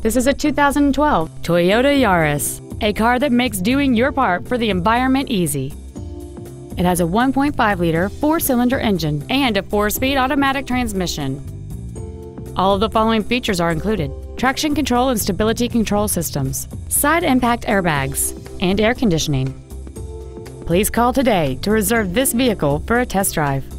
This is a 2012 Toyota Yaris, a car that makes doing your part for the environment easy. It has a 1.5-liter four-cylinder engine and a 4-speed automatic transmission. All of the following features are included: traction control and stability control systems, side impact airbags, and air conditioning. Please call today to reserve this vehicle for a test drive.